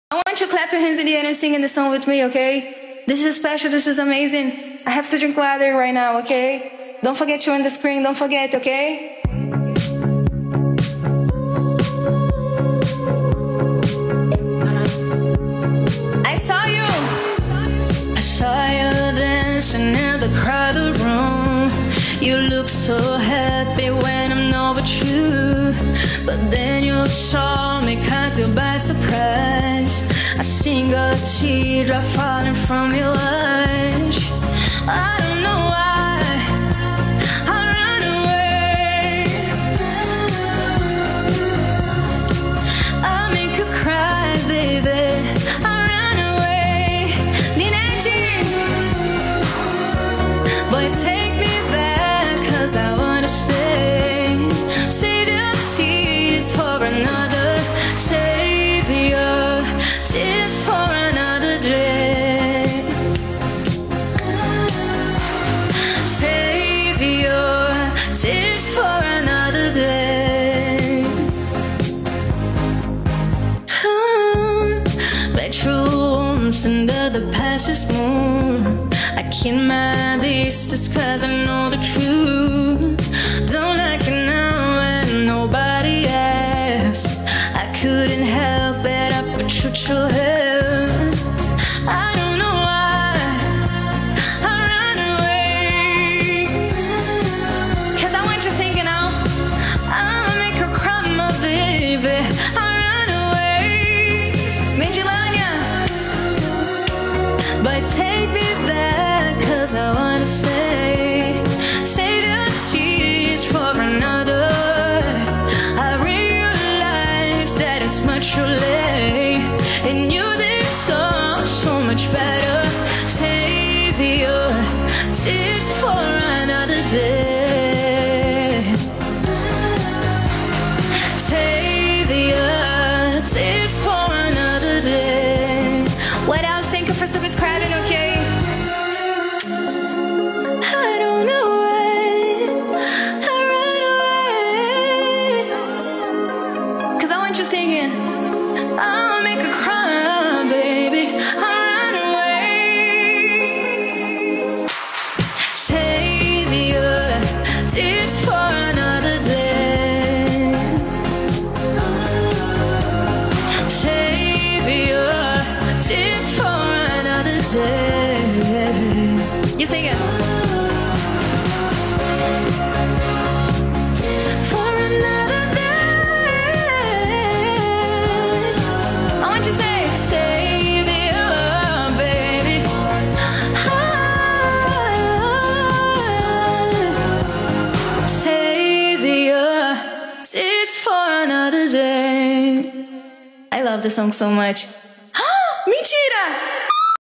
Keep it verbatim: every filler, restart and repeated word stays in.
I want you to clap your hands in the air and sing in the song with me, okay? This is special, this is amazing. I have to drink water right now, okay? Don't forget you're on the screen, don't forget, okay? I saw you! I saw you dancing in the crowded room. You look so happy when I'm not with you. But then you saw me caught you by surprise. A single teardrop falling from your eyes. I don't know why I ran away. I'll make you cry, baby. I ran away. Ninette, boy, take me back, cause I wanna stay. Save your tears for another. Save your tears for another day. Save your tears for another day. Bedrooms under the past moon. I keep my distance cause I know the truth. Don't like it now when nobody asks. I couldn't help it, I put you through hell. I don't know why I ran away. Cause I want you singing out. I'll make her cry, my baby. I ran away. Medilania, but take me back, cause I wanna stay. Save your tears for another. I realize that it's much too late, and you deserve so much better. Save your tears for another day. Save your tears for another day. What else? Thank you for subscribing, okay? I don't know why I ran away. Cause I want you singing. I'll make her cry, baby. I ran away. Save your tears for another day. Save your tears for another day. You sing it. For another day. I want you to say, save your baby. Ah, save your tears for another day. I love this song so much. Mentira!